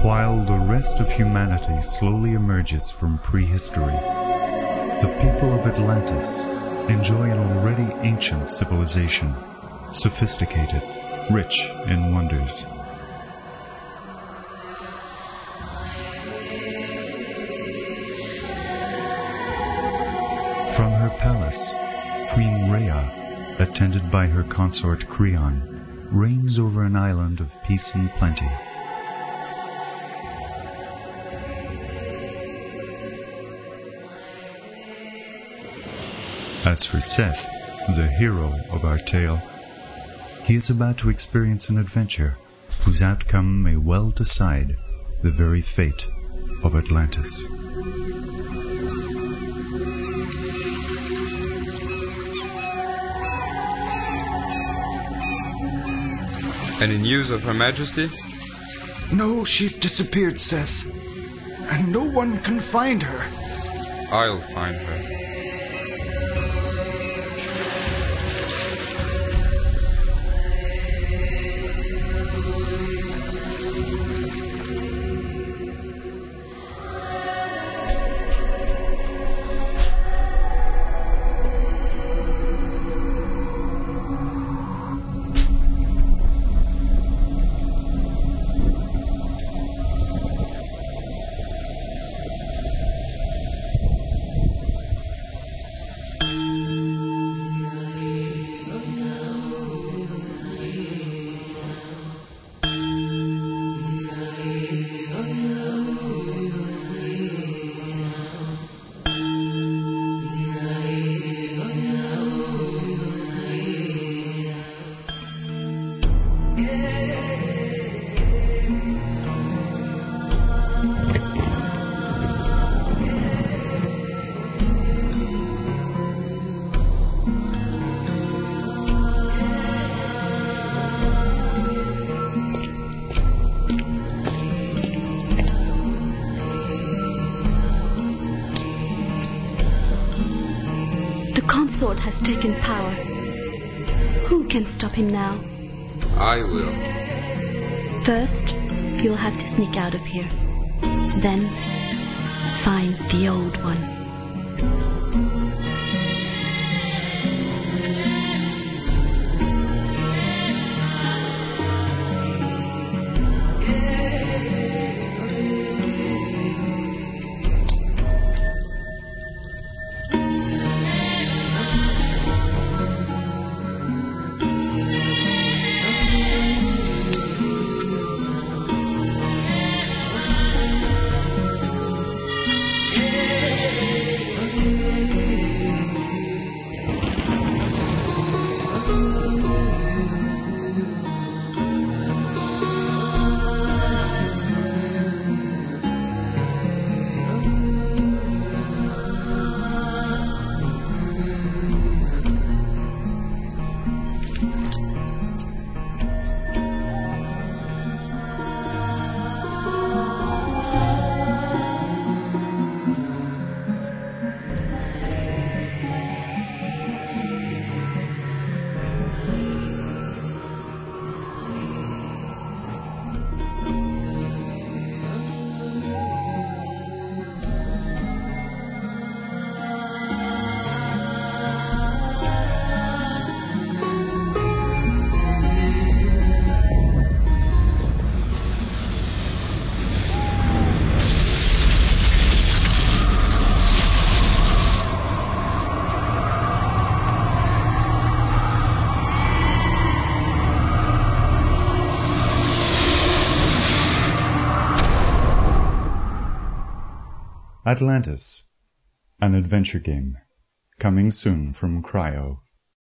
While the rest of humanity slowly emerges from prehistory, the people of Atlantis enjoy an already ancient civilization, sophisticated, rich in wonders. From her palace, Queen Rhea, attended by her consort Creon, reigns over an island of peace and plenty. As for Seth, the hero of our tale, he is about to experience an adventure whose outcome may well decide the very fate of Atlantis. Any news of Her Majesty? No, she's disappeared, Seth. And no one can find her. I'll find her. Consort has taken power. Who can stop him now? I will. First, you'll have to sneak out of here. Then, find the Old One. Atlantis, an adventure game, coming soon from Cryo.